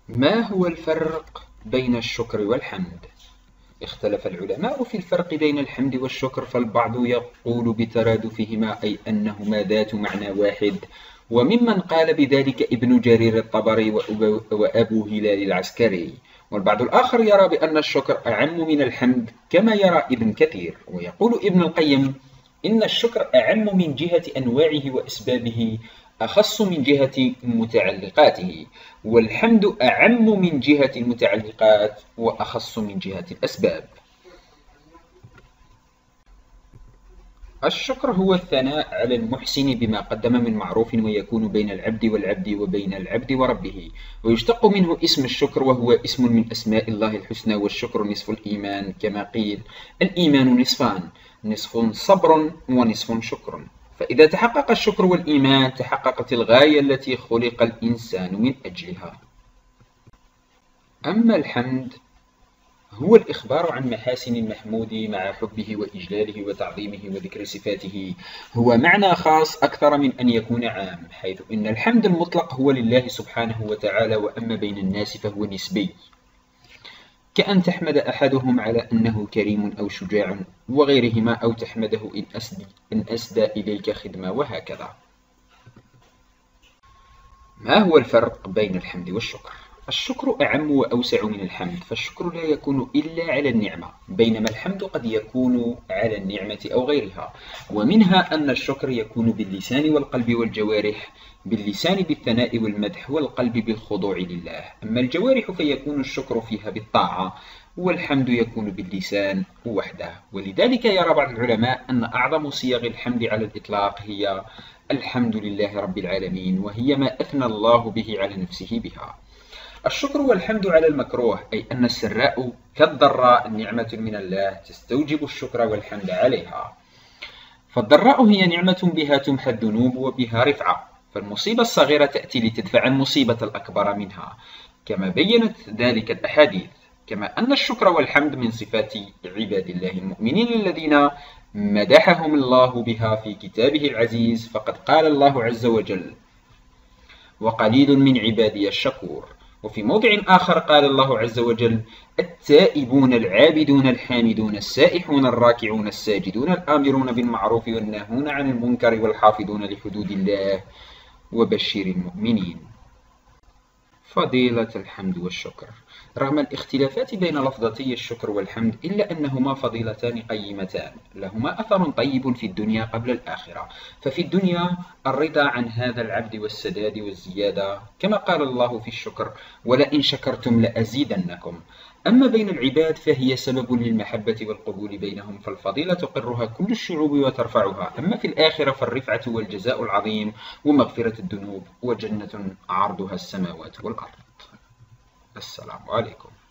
ما هو الفرق بين الشكر والحمد؟ اختلف العلماء في الفرق بين الحمد والشكر، فالبعض يقول بترادفهما أي أنهما ذات معنى واحد، وممن قال بذلك ابن جرير الطبري وأبو هلال العسكري، والبعض الآخر يرى بأن الشكر أعم من الحمد كما يرى ابن كثير. ويقول ابن القيم إن الشكر أعم من جهة أنواعه وأسبابه، أخص من جهة متعلقاته، والحمد أعم من جهة المتعلقات وأخص من جهة الأسباب. الشكر هو الثناء على المحسن بما قدم من معروف، ويكون بين العبد والعبد وبين العبد وربه، ويشتق منه اسم الشكر، وهو اسم من أسماء الله الحسنى، والشكر نصف الإيمان كما قيل: الإيمان نصفان، نصف صبر ونصف شكر. فإذا تحقق الشكر والإيمان تحققت الغاية التي خلق الإنسان من أجلها. أما الحمد هو الإخبار عن محاسن المحمود مع حبه وإجلاله وتعظيمه وذكر صفاته، هو معنى خاص أكثر من أن يكون عام، حيث إن الحمد المطلق هو لله سبحانه وتعالى، وأما بين الناس فهو نسبي، كأن تحمد أحدهم على أنه كريم أو شجاع وغيرهما، أو تحمده إن أسدى إليك خدمة، وهكذا. ما هو الفرق بين الحمد والشكر؟ الشكر أعم وأوسع من الحمد، فالشكر لا يكون إلا على النعمة، بينما الحمد قد يكون على النعمة أو غيرها. ومنها أن الشكر يكون باللسان والقلب والجوارح، باللسان بالثناء والمدح، والقلب بالخضوع لله. أما الجوارح فيكون الشكر فيها بالطاعة، والحمد يكون باللسان وحده. ولذلك يرى بعض العلماء أن أعظم صيغ الحمد على الإطلاق هي الحمد لله رب العالمين، وهي ما أثنى الله به على نفسه بها. الشكر والحمد على المكروه، أي أن السراء كالضراء نعمة من الله تستوجب الشكر والحمد عليها. فالضراء هي نعمة بها تمحى الذنوب وبها رفعة، فالمصيبة الصغيرة تأتي لتدفع المصيبة الأكبر منها، كما بينت ذلك الأحاديث. كما أن الشكر والحمد من صفات عباد الله المؤمنين الذين مدحهم الله بها في كتابه العزيز، فقد قال الله عز وجل: وقليل من عبادي الشكور. وفي موضع آخر قال الله عز وجل: التائبون العابدون الحامدون السائحون الراكعون الساجدون الآمرون بالمعروف والناهون عن المنكر والحافظون لحدود الله وبشر المؤمنين. فضيلة الحمد والشكر. رغم الاختلافات بين لفظتي الشكر والحمد، إلا أنهما فضيلتان قيمتان، لهما أثر طيب في الدنيا قبل الآخرة. ففي الدنيا الرضا عن هذا العبد والسداد والزيادة، كما قال الله في الشكر: ولئن شكرتم لأزيدنكم. أما بين العباد فهي سبب للمحبة والقبول بينهم، فالفضيلة تقرها كل الشعوب وترفعها. أما في الآخرة فالرفعة والجزاء العظيم ومغفرة الذنوب وجنة عرضها السماوات والأرض. السلام عليكم.